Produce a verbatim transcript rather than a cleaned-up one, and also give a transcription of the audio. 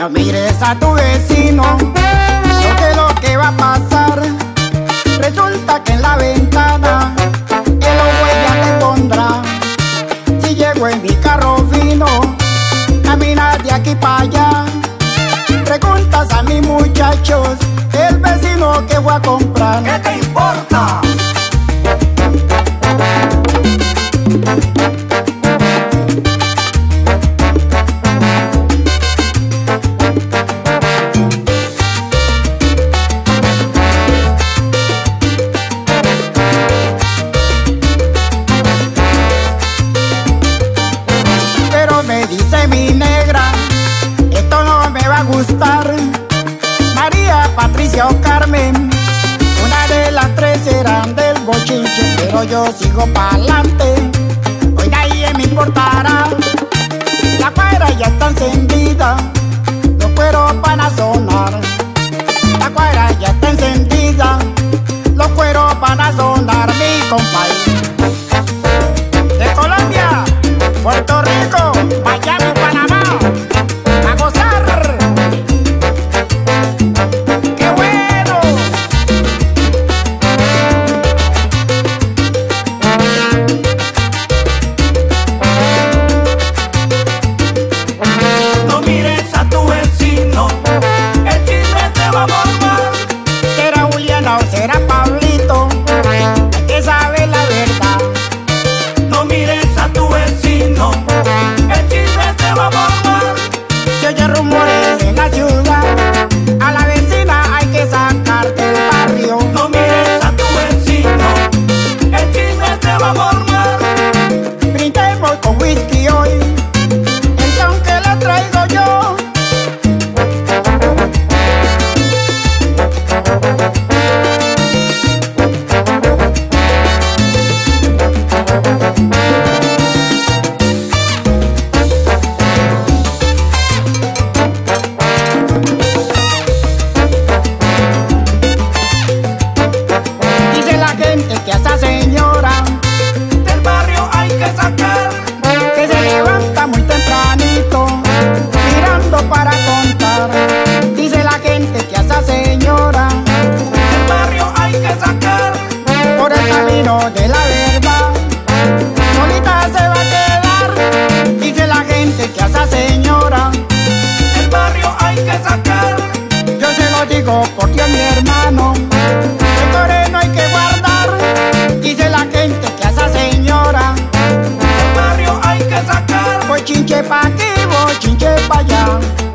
No mires a tu vecino, no sé lo que va a pasar. Resulta que en la ventana el ojo ya te pondrá. Si llego en mi carro fino, caminas de aquí para allá. Preguntas a mis muchachos, el vecino que fue a comprar. ¿Qué te importa? Pero me dice mi negra, esto no me va a gustar. María, Patricia o Carmen, una de las tres serán del bochinche, pero yo sigo pa'lante. Hoy nadie me importará. La cuadra ya está encendida, los cueros van a sonar. La cuadra ya está encendida, los cueros van a sonar, mi compadre. De Colombia, Puerto Rico, Miami, Panamá, a gozar. ¡Qué bueno! No mires a tu vecino, el chisme se va a formar. ¿Será Juliana o será Pablito? Hay que saber la verdad. No mires a tu vecino, el chisme se va a formar. Se oyen rumores en la ciudad, a la vecina hay que sacar del barrio. No mires a tu vecino, el chisme se va a formar. Brindemos con whisky hoy, el son que le traigo yo. Dice la gente que a esa señora Del barrio hay que sacar. que se levanta muy tempranito, mirando para contar. Dice la gente que a esa señora Del barrio hay que sacar. por el camino de la verdad solita se va a quedar. Dice la gente que a esa señora, Del barrio hay que sacar. yo se lo digo por Dios mi hermano, el toreno hay que guardar. Dice la gente que a esa señora, Del barrio hay que sacar. voy chinche pa' aquí, voy chinche pa' allá.